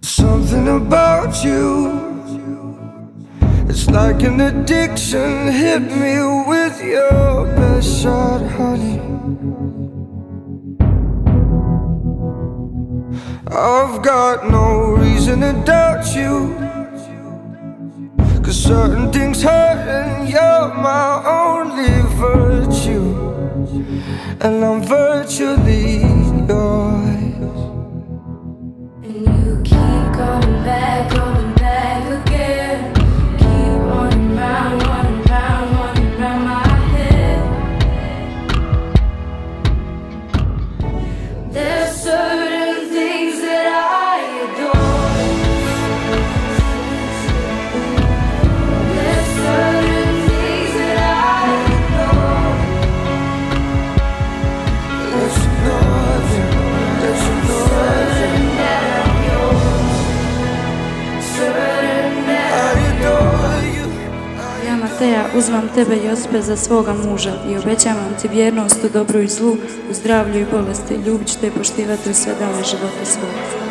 Something about you, it's like an addiction. Hit me with your best shot, honey. I've got no reason to doubt you, 'cause certain things hurt and you're my only virtue, and I'm virtually yours. And you keep coming back again. Keep running round my head. There's certain things that I adore. There's certain things that I adore. Let's ignore them, let's ignore them. Ja, Mateja, uzmam tebe, Josipe, za svoga muža i obećavam ti vjernost u dobru i zlu, u zdravlju i bolesti. Ljubit ću te i poštivati u sve dane života svoga.